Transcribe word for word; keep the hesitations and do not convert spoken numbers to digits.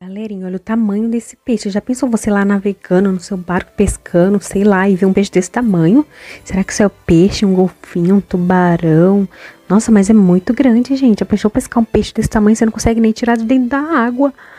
Galerinha, olha o tamanho desse peixe. Já pensou você lá navegando no seu barco, pescando, sei lá, e ver um peixe desse tamanho? Será que isso é o peixe, um golfinho, um tubarão? Nossa, mas é muito grande, gente. Já pensou pescar um peixe desse tamanho, você não consegue nem tirar de dentro da água.